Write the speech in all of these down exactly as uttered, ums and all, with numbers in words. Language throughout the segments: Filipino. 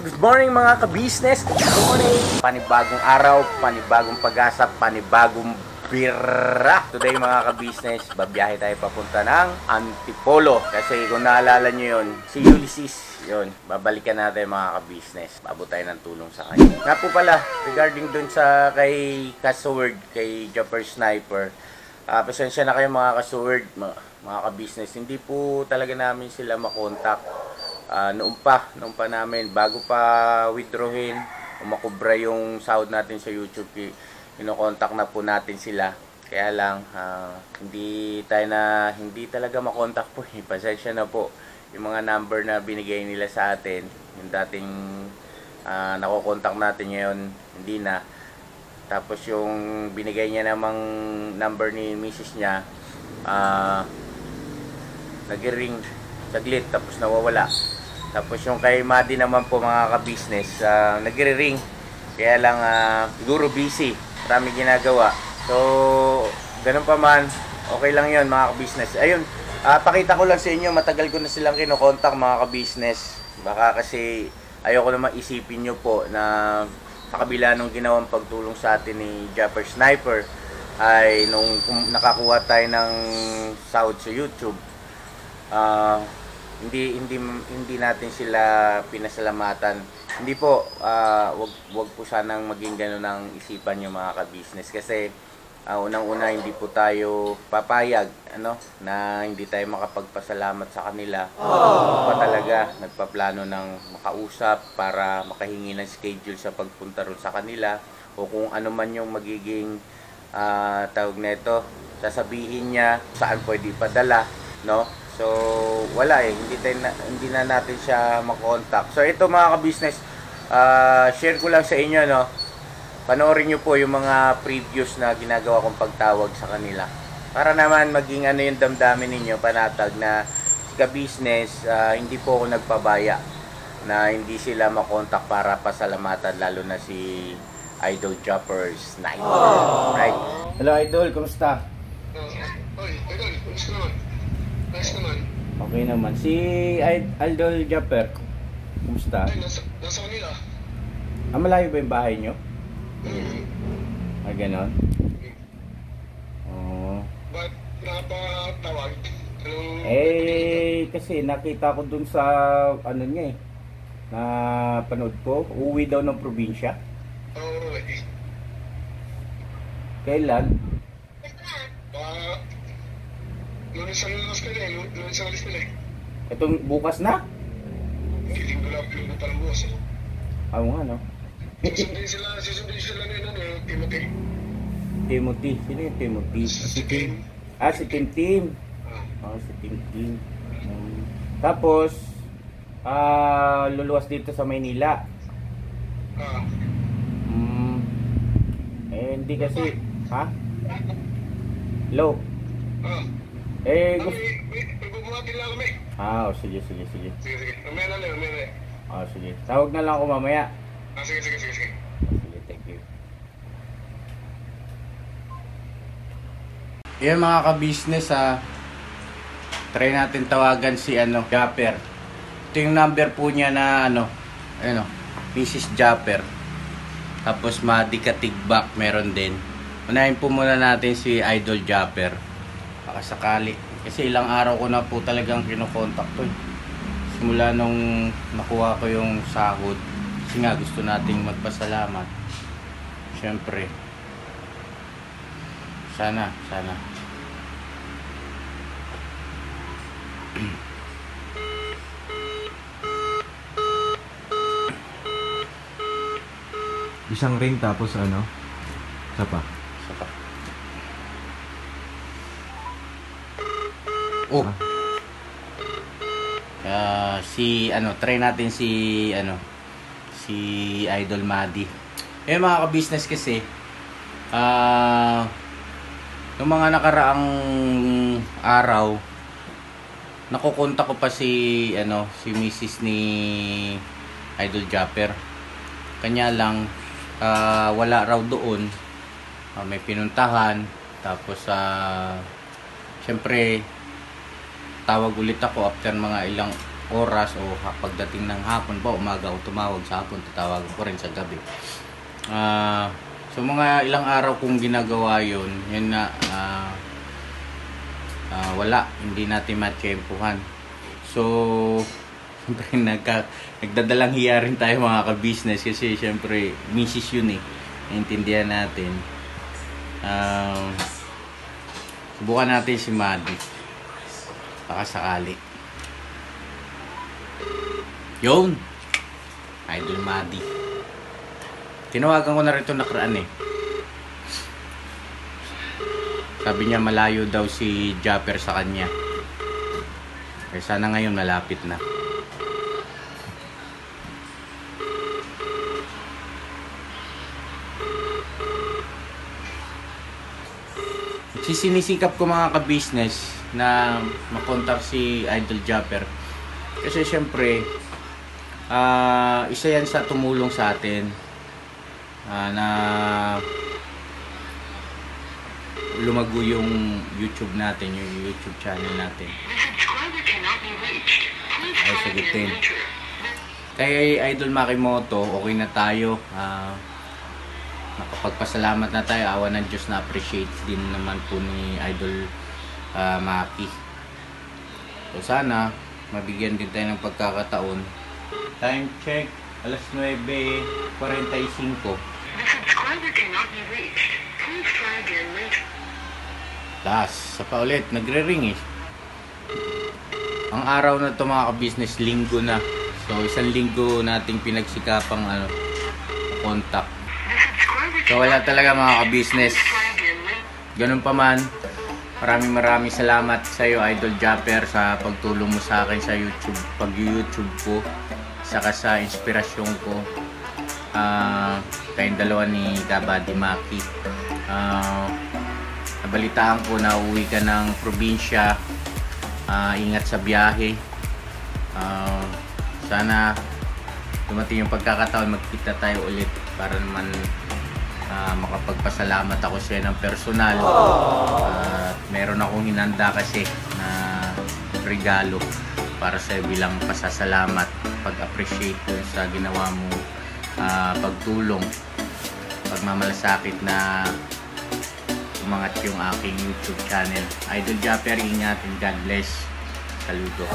Good morning mga ka-business! Good morning! Panibagong araw, panibagong pag-asa, panibagong bira! Today mga ka-business, babiyahe tayo papunta ng Antipolo. Kasi kung naalala nyo yun, si Ulysses, yun, babalikan natin mga ka-business. Babo tayo ng tulong sa kanya. Nga po pala, regarding dun sa kay Kasword, kay Japper Sniper, uh, pasensya na kayo mga Kasword, mga, mga ka-business. Hindi po talaga namin sila makontak. Uh, noong pa, noong pa namin, bago pa withdrawin, umakubra yung sahod natin sa YouTube, ino-contact na po natin sila. Kaya lang, uh, hindi tayo na, hindi talaga makontak po. Eh. Pasensya na po. Yung mga number na binigay nila sa atin, yung dating uh, nakokontak natin ngayon, hindi na. Tapos yung binigay niya namang number ni misis niya, uh, nag-ring saglit, tapos nawawala. Tapos yung kay Madi naman po mga ka-business, uh, nagre-ring. Kaya lang uh, siguro busy, maraming ginagawa. So, ganun pa man, okay lang yun mga ka-business. Ayun, uh, pakita ko lang sa inyo, matagal ko na silang kinokontak mga ka-business. Baka kasi ayoko naman isipin nyo po na sa kabila nung ginawang pagtulong sa atin ni Japper Sniper, ay nung nakakuha tayo ng sahod sa YouTube, uh, hindi hindi hindi natin sila pinasalamatan. Hindi po, uh, wag wag po sanang maging gano'n ang isipan yung mga ka-business kasi uh, unang-una hindi po tayo papayag ano na hindi tayo makapagpasalamat sa kanila. Aww. Pa talaga nagpaplano ng makausap para makahingi ng schedule sa pagpunta ron sa kanila o kung ano man yung magiging uh, tawag nito, sasabihin niya saan pwede ipadala, no? So, wala eh. Hindi, tayo na, hindi na natin siya makontak. So, ito mga ka-business, uh, share ko lang sa inyo, no? Panoorin nyo po yung mga previous na ginagawa kong pagtawag sa kanila. Para naman maging ano yung damdamin ninyo, panatag na si ka-business, uh, hindi po ako nagpabaya na hindi sila makontak para pasalamatan, lalo na si Idol Japper Sniper. Right? Hello, Idol. Kumusta? Oy, Idol. Kumusta naman? Nice naman. Okay naman. Si Idol Japper, kumusta? Ay, nasa, nasa kanila. Ah, malayo ba yung bahay nyo? Mm-hmm. Ah, ganon? Mm-hmm. Oo. Ba't nakapatawag? Anong... Eh, kasi nakita ko dun sa, ano niya eh, na panood ko, uuwi daw ng probinsya. Oo, eh. Kailan? Ah... Lunes sa lunes ka na eh. Lunes sa lunes ka na eh. Itong bukas na? Hindi, linggo na. Linggo pa lang bukas eh. Ah, nga no? Susundin sila, susundin sila na yun, ano, Timothy. Timothy. Sino yung Timothy? Si Kim. Ah, si Tim Tim. Ah. Oh, si Tim Tim. Um, tapos, ah, luluwas dito sa Maynila. Ah. Hmm. Eh, hindi kasi, ha? Hello? Ah. Eh, Ah, gusto... may, may, may bubuhatin lang kami. Ah, oh, sige, sige, sige. Sige, sige. Mamaya na lang, mamaya na lang. Ah, sige. Tawag na lang ako mamaya. Ah, sige, sige, sige, sige. Sige, thank you. Yan mga ka-business ha. Try natin tawagan si ano, Japper. Ito yung number po niya na ano, ano, Missus Japper. Tapos Madi Katigbak meron din. Unahin po muna natin si Idol Japper. Baka sakali. Kasi ilang araw ko na po talagang kinokontak to eh. Simula nung nakuha ko yung sahod. Kasi nga gusto nating magpasalamat. Siyempre. Sana, sana. Isang ring tapos ano? Isa pa. Isa pa. Oh. Uh, si ano, try natin si ano, si Idol Madi. Eh mga ka-business kasi ah uh, yung mga nakaraang araw nakukontak ko pa si ano, si Missus ni Idol Japper. Kanya lang uh, wala raw doon. Uh, may pinuntahan tapos uh, syempre tawag ulit ako after mga ilang oras o ha- pagdating ng hapon ba, umaga ako tumawag, sa hapon tatawagan ko rin sa gabi. Ah, so mga ilang araw kong ginagawa yun, yun na ah, ah, wala, hindi natin matsyempuhan. So, siyempre nagka, nagdadalang hiya rin tayo mga ka-business kasi siyempre misis yun eh, naintindihan natin. Um, subukan natin si Madi, baka sakali. Yun, Idol Madi. Tinawagan ko na rin ito nakaraan eh. Sabi niya malayo daw si Japper sa kanya. Eh sana ngayon malapit na. Sinisikap ko mga ka-business na makontak si Idol Japper. Kasi syempre, uh, isa yan sa tumulong sa atin uh, na lumago yung YouTube natin, yung YouTube channel natin. Ay, sagutin. Kay Idol Makimoto, okay na tayo. Uh, nakapagpasalamat na tayo. Awa ng Diyos, na appreciate din naman po ni Idol uh, Maki. So sana mabigyan din tayo ng pagkakataon. Time check, alas nuwebe kuwarenta y singko. The subscriber cannot be reached. Please try again later. Tas, sa pa ulit, nagre-ring eh. Ang araw na to mga ka-business, linggo na. So isang linggo nating pinagsikapang ano, contact. So wala talaga mga ka-business. Ganun pa man, maraming maraming salamat sa iyo Idol Japper sa pagtulong mo sa akin sa YouTube, pag-YouTube ko, saka sa inspirasyon ko. Uh, kayong dalawa ni Kabady Maki. Uh, nabalitaan ko na uwi ka ng probinsya. Uh, ingat sa biyahe. Uh, sana dumating yung pagkakataon, magkita tayo ulit para naman Uh, makapagpasalamat ako sa iyo ng personal. Uh, meron akong hinanda kasi na regalo para sa iyo bilang pasasalamat, pag-appreciate ko sa ginawa mo, uh, pagtulong, pagmamalasakit na umangat yung aking YouTube channel. Idol Japper, ingat and God bless. Saludo.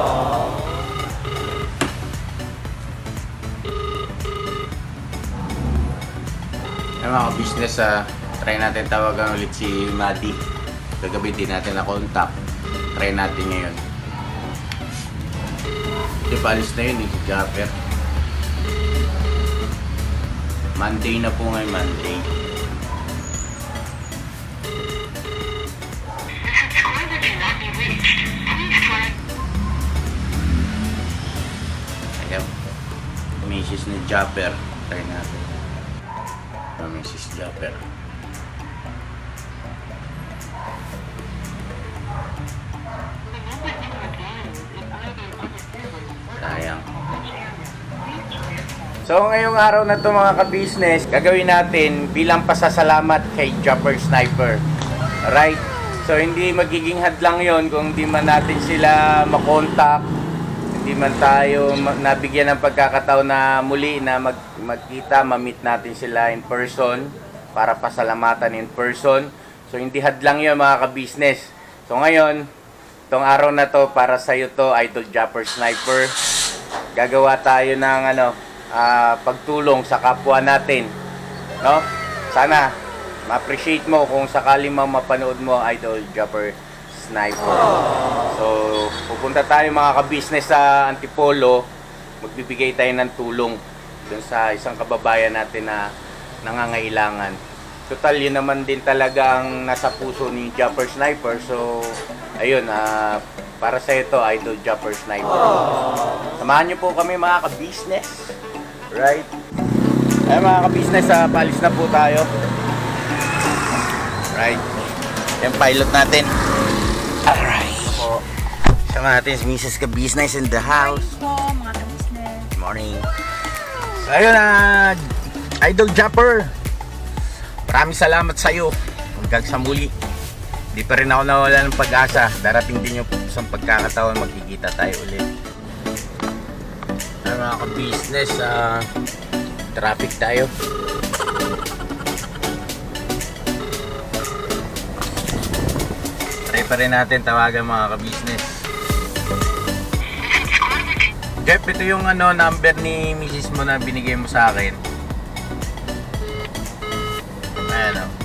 Ay mga business, uh, try natin tawagan ulit si Madi. Kagabi din natin na contact. Try natin ngayon. Hindi pa alis na yun eh, si Japper. Monday na po ngayon, Monday. Ayan, misis ni Japper. Try natin. Missus Japper. Sayang. So ngayong araw na to mga ka-business, gagawin natin bilang pasasalamat kay Japper Sniper. Right? So hindi magiging hadlang yon kung di man natin sila makontak, hindi man tayo nabigyan ng pagkakataon na muli na mag magkita, ma-meet natin sila in person para pasalamatan in person. So hindi hadlang yun mga ka-business. So ngayon, itong araw na to para sa iyo to, Idol Japper Sniper. Gagawa tayo ng ano, uh, pagtulong sa kapwa natin, no? Sana ma-appreciate mo kung sakali mang mapanood mo Idol Japper Sniper. So pupunta tayo mga ka-business sa Antipolo, magbibigay tayo ng tulong dun sa isang kababayan natin na nangangailangan. Total, yun naman din talagang nasa puso ni Japper Sniper. So ayun, uh, para sa ito Idol Japper Sniper. Samahan nyo po kami mga ka-business. Right? Ay mga ka-business, uh, palis na po tayo. Right? Yung pilot natin. Alright. Po. Sama natin si Missus Ka-Business in the house. Po, mga ka-business. Good morning. So ayun na, uh, Idol Japper, maraming salamat sa iyo. Hanggang sa muli. Di pa rin ako nawala ng pag-asa. Darating din yung isang pagkakataon, magkikita tayo ulit. Ay, mga ka-business, ah, traffic tayo. Try pa rin natin tawagan mga ka-business. Jeff, ito yung ano, number ni misis mo na binigay mo sa akin. Ayan o.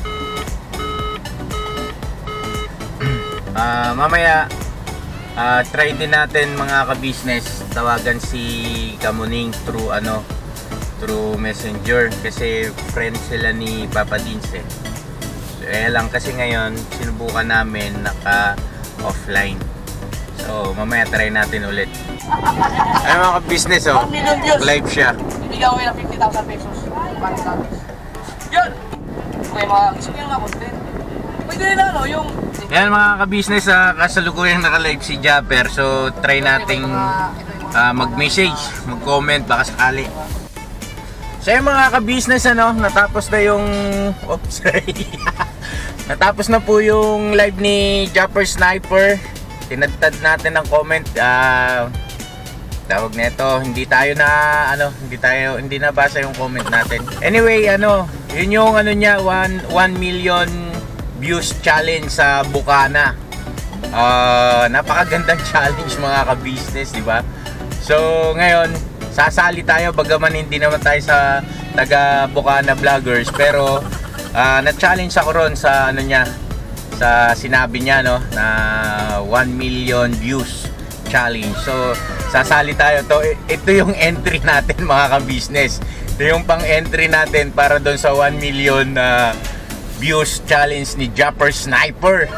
Uh, mamaya, uh, try din natin mga ka-business tawagan si Kamuning through ano, through Messenger kasi friend sila ni Papa Dins eh. Kaya lang kasi ngayon sinubukan namin naka-offline. So mamaya try natin ulit. Ay mga ka-business oh, live siya. Bibigyan ko ng fifty thousand pesos para sa atin. Yun! Okay, mga gusto nyo nga content. Pwede rin ano, yung... Yan mga ka-business, uh, kasalukuyang naka-live si Japper. So try nating uh, mag-message, mag-comment baka sakali. So yung mga ka-business ano, natapos na yung... Oops, sorry. Natapos na po yung live ni Japper Sniper. Tinadtad natin ng comment. Uh, tawag nito, hindi tayo na ano, hindi tayo hindi nabasa yung comment natin. Anyway, ano, yun yung ano niya, one million views challenge sa Bukana. Uh, napakagandang challenge mga ka-business, di ba? So, ngayon, sasali tayo bagaman hindi naman tayo sa taga Bukana vloggers, pero uh, na-challenge ako ron sa ano niya, sa sinabi niya no, na one million views challenge. So, sasali tayo to. Ito yung entry natin mga ka-business. Ito yung pang-entry natin para doon sa one million uh, views challenge ni Japper Sniper.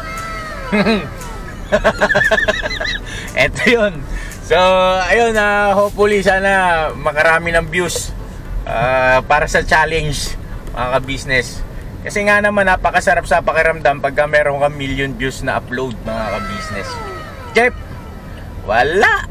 Ito yun. So, ayun, uh, hopefully sana makarami ng views uh, para sa challenge mga ka-business. Kasi nga naman napakasarap sa pakiramdam pagka meron kang million views na upload mga ka-business. Jeff, wala.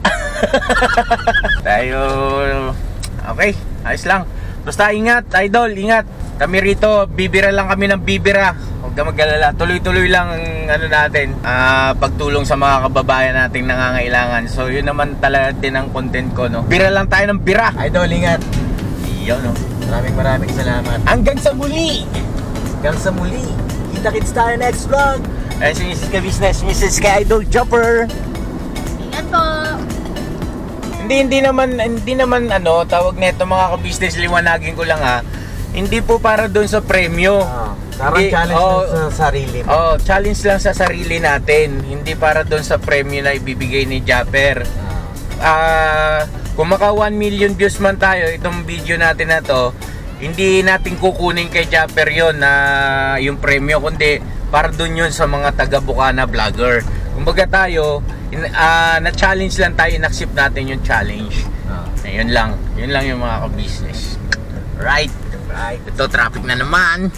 Tayo, okay, ayos lang. Basta ingat, idol, ingat. Kami rito, bibira lang kami ng bibira. Huwag ka mag-alala, tuloy-tuloy lang ang ano natin, uh, pagtulong sa mga kababayan nating nangangailangan. So yun naman talaga din ang content ko, no? Bira lang tayo ng bira. Idol, ingat. Iyon, no? Maraming maraming salamat. Hanggang sa muli. Hanggang sa muli. Kita-kits tayo next vlog. Ayun si Missus Ka-Business, Missus Ka-Idol Japper. Ingat po. Hindi hindi naman hindi naman ano, tawag nito mga ka-business, liwanagin ko lang ha. Hindi po para doon sa premyo. Ah, parang Hindi, challenge oh, lang sa sarili mo. Oh, challenge lang sa sarili natin. Hindi para doon sa premyo na ibibigay ni Japper. Ah, uh, kung maka one million views man tayo itong video natin na to, hindi natin kukunin kay Japper yon na yung premyo, kundi para doon yun sa mga taga Bukana vlogger. Kumbaga tayo, in, uh, na-challenge lang tayo, in-accept natin yung challenge. Ah. Ayun lang, yun lang yung mga ka-business. Right, right. Ito, traffic na naman.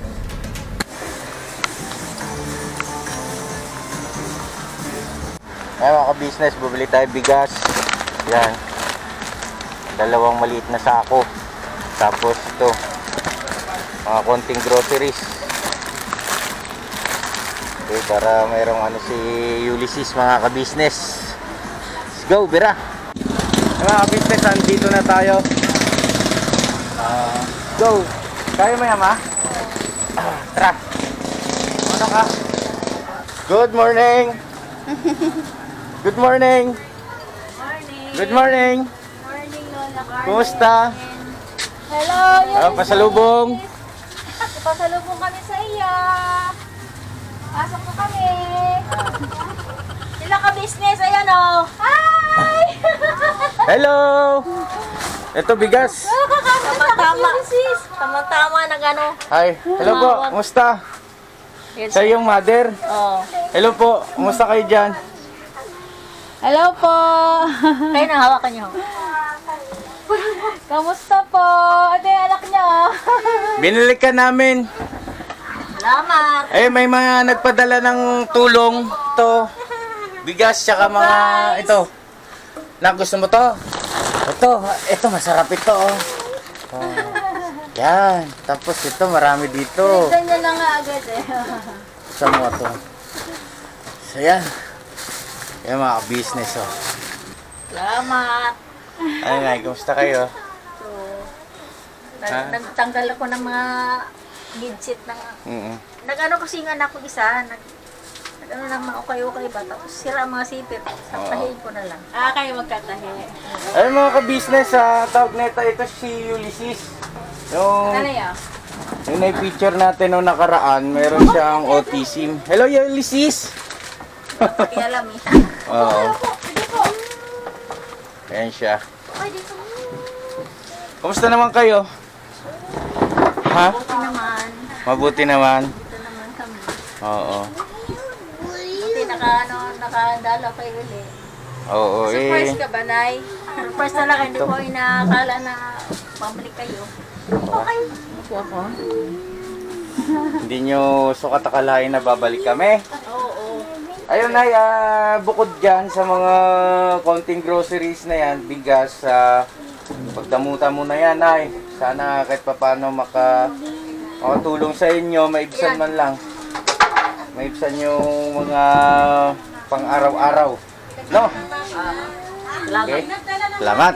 Ay mga ka-business, bubili tayo bigas. Yan. Dalawang maliit na sako. Tapos ito, mga konting groceries. Okay, para mayroong ano si Ulysses mga ka-business. Let's go, bira! Mga ka-business, andito na tayo. Uh, go! Tayo mayama? Uh, tara! Ano ka? Good morning! Good morning! Morning. Good morning! Morning, Lola Carmen. Kumusta? Hello, yun. Ah, pasalubong! Pasalubong kami sa iyo. Pasok na kami. Sila ka-business, ayan o. Hi! Hello! Ito bigas. Tama-tama. Tama-tama na gano'n. Hi. Hello po. Kumusta? Sa iyong mother? Oh. Hello po. Kumusta kayo dyan? Hello po. Kayo nang hawakan niyo. Kamusta po? Ito yung anak niyo. Binili ka namin. Salamat. Eh, may mga nagpadala ng tulong. Ito. Bigas, tsaka mga ito. Na, gusto mo to? Ito. Ito, masarap ito. Oh. Oh. Yan. Tapos ito, marami dito. Ganyan na nga agad eh. Sa mga to. So, yan. Yan mga business, oh. Salamat. Ano Nay, kumusta kayo? So, Ha? nag- nagtanggal ako ng mga gidsit ng... Mm. Nag-ano kasi yung anak ko isa, nag... Nag-ano lang mga ukay-ukay ba, tapos sira ang mga sipit. Saktahin ko na lang. Ah, kayo magkatahi. Ayun mga ka-business, sa tawag nito, ito si Ulysses. Yung, Ano yun? yung na-picture natin nung nakaraan, meron siyang autism. Hello, Ulysses! Pakialam eh. Oo. Ayan siya. Kumusta naman kayo? Ha? Buti naman. Mabuti naman. Buti naman kami. Oo. Buti naka, ano, nakadalo kayo ulit. Oo, Surprise eh. ka ba, Nay? Surprise talaga, hindi ko inakala na pabalik kayo. Okay. Ako. Hindi nyo sukat akalain na babalik kami. Oo. Ayun Nay, ah, bukod dyan sa mga konting groceries na yan, bigas, sa pagdamutan mo na yan Nay. Sana kahit papano maka, makatulong sa inyo, maibsan man lang. Maibsan yung mga pang araw-araw. No? Salamat. Okay? Salamat.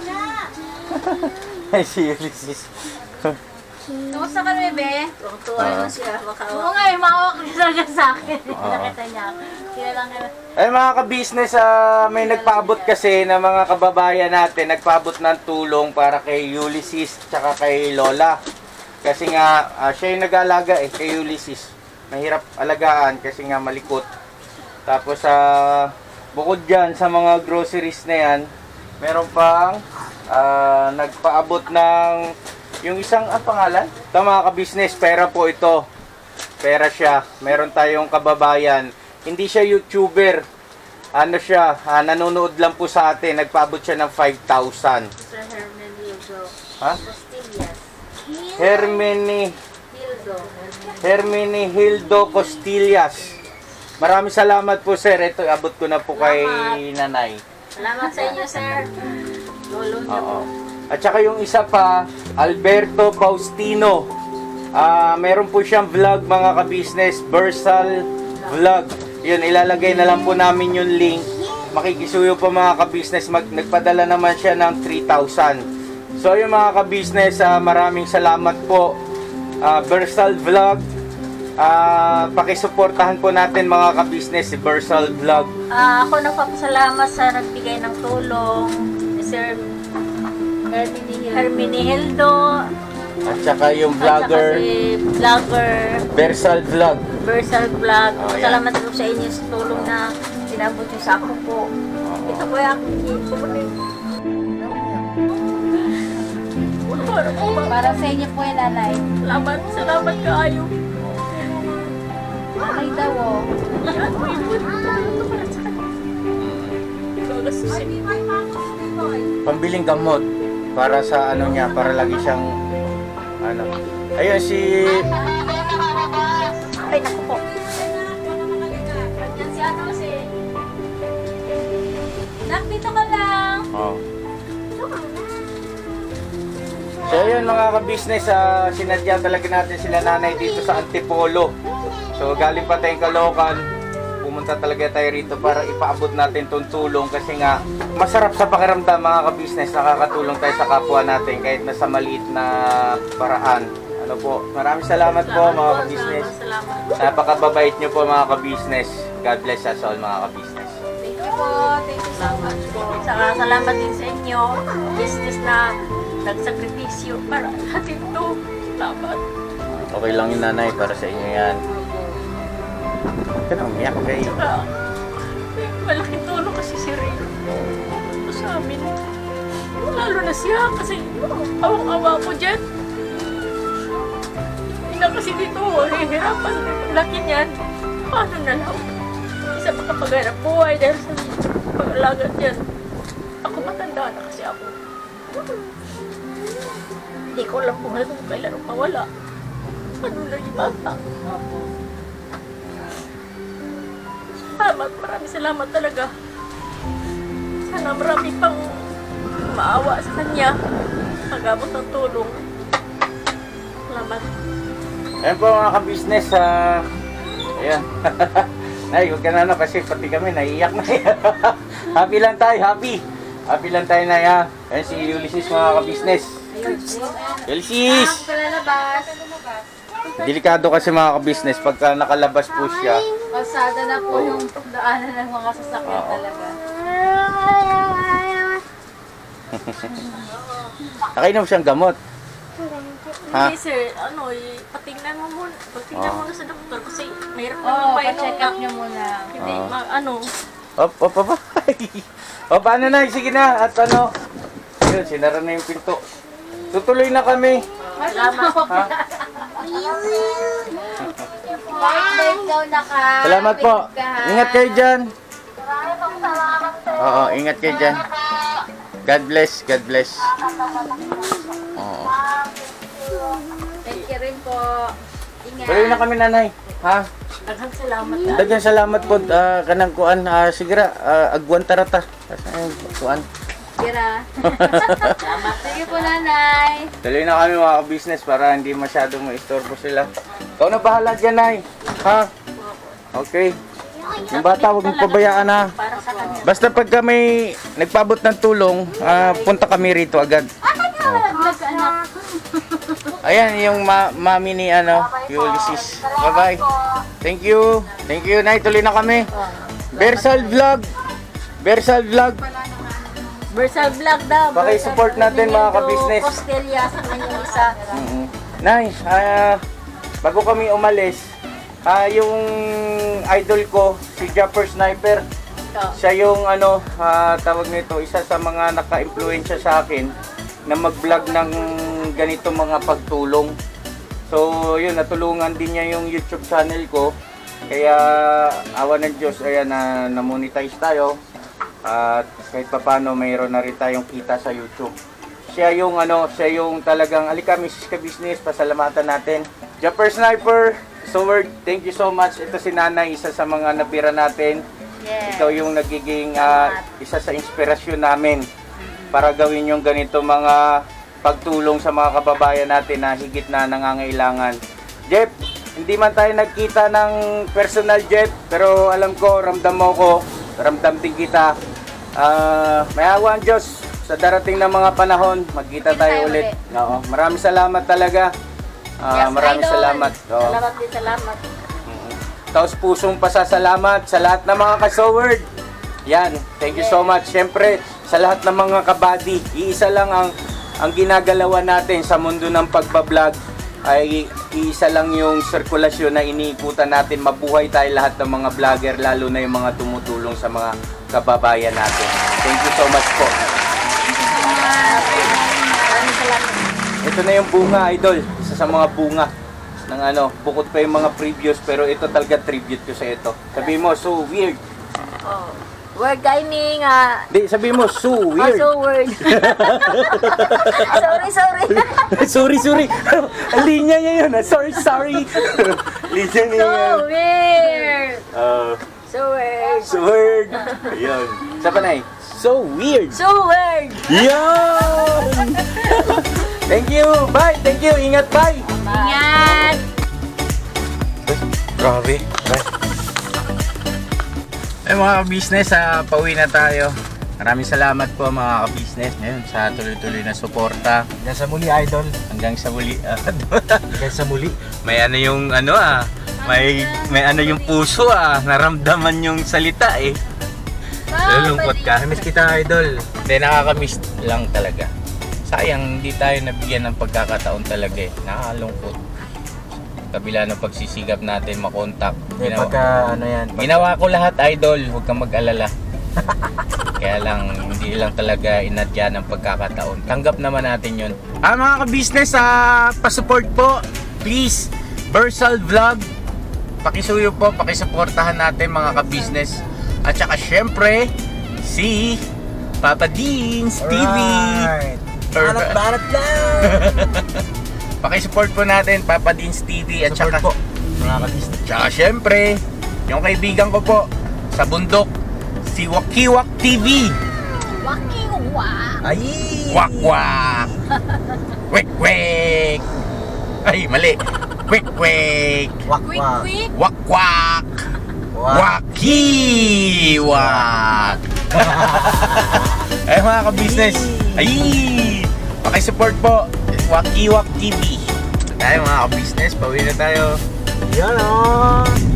Ay, si Ulysses. Kumusta ka, bebe? Tuwang-tuwa Ah. naman siya. Baka, Oo nga, yung mawak talaga sa akin. Oo. Nakita niya. Kaya lang kaya. Ay mga ka-business, ah, may nagpaabot kasi na mga kababayan natin, nagpaabot ng tulong para kay Ulysses tsaka kay Lola. Kasi nga, ah, siya yung nag-aalaga eh, kay Ulysses. Mahirap alagaan kasi nga malikot. Tapos sa bukod dyan sa mga groceries na yan, meron pang ah, nagpaabot ng yung isang, ang pangalan? Ito mga ka-business, pera po ito. Pera siya. Meron tayong kababayan. Hindi siya YouTuber. Ano siya, ah, nanonood lang po sa atin. Nagpaabot siya ng five thousand. Sir Herman Hildo. Ha? Costillas. Hermini, Hildo. Hermini Hildo Costillas. Maraming salamat po sir. Ito, abot ko na po kay nanay. Salamat sa inyo, sir. Tulong niyo po. Oo. At saka yung isa pa, Alberto Faustino. Ah, meron po siyang vlog mga ka-business, Versal Vlog. Yun, ilalagay na lang po namin yung link. Makikisuyo po mga ka-business, mag nagpadala naman siya ng three thousand. So yung mga ka-business, ah, maraming salamat po. Ah, Versal Vlog. Ah, pakisuportahan po natin mga ka-business si Versal Vlog. Ah, ako nagpapasalamat sa nagbigay ng tulong ni Sir Hermini Hildo. At saka yung At saka vlogger, si vlogger Versal Vlog. Versal Vlog. Oh, yan. Salamat po sa inyo sa tulong na sinabot niyo sa ako po. Ito po yung aking pupunin. Para sa inyo po yung nanay. Salamat, salamat kaayo. Nanay daw, oh. Yan, may ito para sa kanya. Gagastusin. Pambiling gamot para sa ano niya, para lagi siyang ano. Ayun si Ay, naku po. Yan si ano si... Nak, dito ka lang. oh. So ayun mga ka-business, uh, sinadya talaga natin sila nanay dito sa Antipolo. So galing pa tayong Caloocan, pumunta talaga tayo rito para ipaabot natin tong tulong kasi nga masarap sa pakiramdam mga ka-business, nakakatulong tayo sa kapwa natin kahit nasa maliit na paraan. Ano po, maraming salamat po mga ka-business. Salamat. Napakababait nyo po mga ka-business. God bless us all mga ka-business. Thank you po. Thank you so much po. Saka salamat din sa inyo. Business na nagsakripisyo para natin to. Salamat. Okay lang yung nanay, para sa inyo yan. Huwag ka na umiyak kayo. Saka, may malaking tulong kasi si Ray. Ito sa amin. Lalo na siya kasi awang-awa ko dyan. Hindi na kasi dito, hihirapan. Laki niyan. Paano na lang? Isa makapaghanap buhay dahil sa pag-alagat yan. Ako matanda na kasi ako. Hindi ko alam kung ano kailan mawala. Ano na yung bata? Salamat, maraming salamat talaga. Sana marami pang maawa sa kanya. Pag-abot ng tulong. Salamat. Ayan po mga ka-business. Uh, ayan. Ay, huwag ka na ano kasi pati kami naiiyak na. Happy lang tayo, happy. Happy lang tayo na ya. Ayan si Ulysses mga ka-business. Ulysses! Palalabas. Delikado kasi mga ka-business pagka nakalabas po siya. Pasada na po yung daanan ng mga sasakyan Oo. talaga. Nakainom siyang gamot. Ha? Hindi sir, ano, eh, patingnan mo muna. Patingnan Oo. mo na sa doktor kasi mayroon Oo, naman pa pa-check up nyo muna. Hindi, Oo. ma- ano, Op, op, op. O, paano na? Sige na. At ano? Yun, sinara na yung pinto. Tutuloy na kami. Salamat. Ha? Bye-bye daw naka. Salamat po. ka, ha? Ingat kayo dyan. Oo, ingat kayo dyan. God bless, God bless. Oo. Thank you rin po. Ingat. Tuloy na kami, nanay. Ha? daghang salamat na. Daghang salamat po. ah, kanang kuan. Uh, sigara, uh, agwan tarata. Ay, kuan. Tira. Sige po, nanay. Tuloy na kami mga ka-business para hindi masyadong maistorbo sila. Ikaw na bahala dyan, nay. Ha? Okay. Yung bata, huwag mong pabayaan, ha. Para sa kanya. Basta pagka may nagpabot ng tulong, ah, punta kami rito agad. Nag-anak. Ayan, yung ma mami ni ano, Ulysses. Bye-bye. Thank you. Thank you, Nay. Tuloy na kami. Bersal Vlog. Bersal Vlog. Bersal Vlog daw. Paki-support natin, mga ka-business. Postelya sa kanyang isa. Mm-hmm. Nay, ah, bago kami umalis, ah, yung idol ko, si Japper Sniper, siya yung ano, ah, tawag nito, isa sa mga naka-impluensya sa akin na mag-vlog ng ganito mga pagtulong. So, yun, natulungan din niya yung YouTube channel ko. Kaya, awa ng Diyos, ayan, na na-monetize tayo. At kahit papano, mayroon na rin tayong kita sa YouTube. Siya yung ano, siya yung talagang, alika, Missus Ka-Business, pasalamatan natin. Japper Sniper, Sword, thank you so much. Ito si Nanay, isa sa mga nabira natin. Yes. Ikaw yung nagiging ah, isa sa inspirasyon namin para gawin yung ganito mga pagtulong sa mga kababayan natin na higit na nangangailangan. Jeff, hindi man tayo nagkita ng personal, Jeff, pero alam ko, ramdam mo ko, ramdam din kita. Ah, may awa ang Diyos sa darating na mga panahon, magkita tayo ulit. Oo, maraming salamat talaga. Ah, Yes, maraming idol. salamat. Oo. Salamat din, salamat. Taos pusong pasasalamat sa lahat ng mga ka-Soward. Yan, thank you so much. Siyempre, sa lahat ng mga kabady, iisa lang ang ang ginagalawan natin sa mundo ng pagbablog ay iisa lang yung sirkulasyon na iniikutan natin. Mabuhay tayo lahat ng mga vlogger, lalo na yung mga tumutulong sa mga kababayan natin. Thank you so much po. Maraming salamat. Ito na yung bunga, idol. Isa sa mga bunga ng ano, bukod pa yung mga previous, pero ito talaga tribute ko sa ito. Sabi mo, so weird. Oh. Word dining, ah. Di, sabi mo, so Oh, weird. so word. sorry, sorry. sorry, sorry. Ang linya niya yun. ah. Sorry, sorry. linya niya so yun. weird. Uh, So weird. so weird. Ayun. Sa panay. So weird. So weird. Yan! Thank you. Bye. Thank you. Ingat. Bye. Ingat. Grabe. Bye. Eh mga ka-business, ah, pauwi na tayo. Maraming salamat po mga ka-business ngayon sa tuloy-tuloy na suporta. Hanggang sa muli, idol. Hanggang sa muli. ah, Hanggang sa muli. may ano yung ano ah, may may ano yung puso ah, naramdaman yung salita eh. Nalulungkot ka. Namiss kita, idol. Hindi, nakakamiss lang talaga. Sayang, hindi tayo nabigyan ng pagkakataon talaga eh. Nakakalungkot. Kabila ng pagsisigap natin makontak. Hindi, Ginawa, pagka ano yan. Pag, ginawa ko lahat, idol. Huwag kang mag-alala. Kaya lang, hindi lang talaga inadya ng pagkakataon. Tanggap naman natin yun. Ah, mga ka-business, ah, pa-support po. Please, Bersal Vlog. Pakisuyo po, pakisuportahan natin mga ka-business. At saka syempre, si Papa Deans T V. Alright. Banat-banat lang. Pakisupport po natin Papa Deans T V at Support saka, po, mga ka-business. tsaka syempre, yung kaibigan ko po sa bundok, si Wakiwak T V. Wakiwak. Ay! Wakwak! Wek-wek! Ay, mali! Wek-wek! Wak, Quick, wak. quick. Wakwak! Wak. Wakiwak! Ay mga ka-business, ay pakisupport po Wakiwak T V. Ito tayo mga ka-business, pauwi na tayo. Yan o.